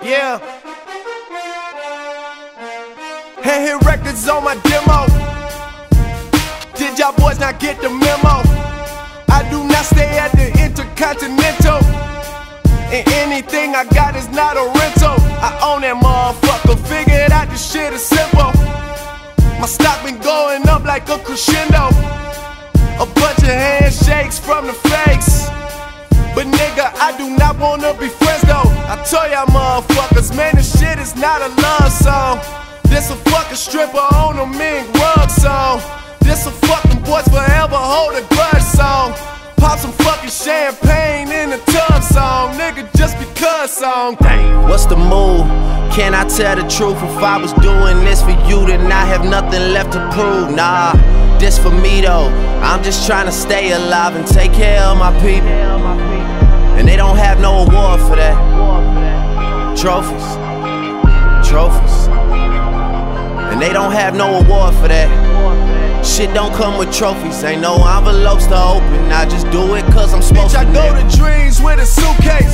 Yeah. Hand hit records on my demo. Did y'all boys not get the memo? I do not stay at the Intercontinental, and anything I got is not a rental. I own that motherfucker, figured out this shit is simple. My stock been going up like a crescendo. A bunch of handshakes from the fakes, but nigga, I do not wanna be friends though. I told y'all motherfuckers, man, this shit is not a love song. This a fucking stripper on a mink rug song. This a fucking boys forever hold a grudge song. Pop some fucking champagne in the tub song. Nigga, just because song. Dang, what's the move? Can I tell the truth? If I was doing this for you, then I have nothing left to prove. Nah, this for me though. I'm just trying to stay alive and take care of my people. And they don't have no award for that. Trophies, trophies. And they don't have no award for that. Shit don't come with trophies, ain't no envelopes to open. I just do it cause I'm supposed to. Bitch, I go to dreams with a suitcase.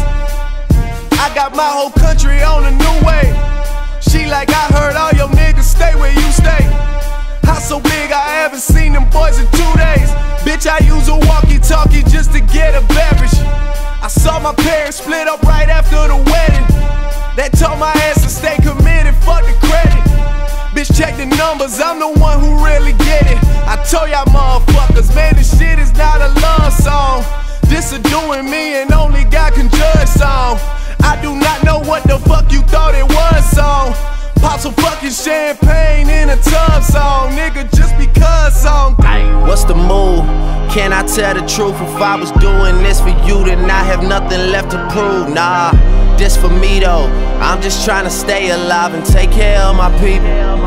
I got my whole country on a new way. She like, I heard all your niggas stay where you stay. House so big I haven't seen them boys in 2 days. Bitch, I use a walkie-talkie just to get a beverage. I saw my parents split up right after the wedding. That told my ass to stay committed, fuck the credit. Bitch, check the numbers, I'm the one who really get it. I told y'all motherfuckers, man, this shit is not a love song. This a doing me and only God can judge song. I do not know what the fuck you thought it was song. Pop some fucking champagne in a tub song. Nigga, just because song. What's the move? Can I tell the truth? If I was doing this for you, then I have nothing left to prove. Nah, this for me though. I'm just trying to stay alive and take care of my people.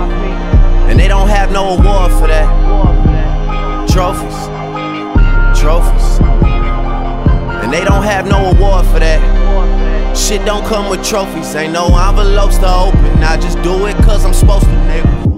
And they don't have no award for that. Trophies, trophies. And they don't have no award for that. Shit don't come with trophies, ain't no envelopes to open. I just do it cause I'm supposed to, nigga.